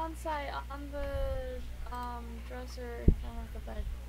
on site on the dresser in front of the bed.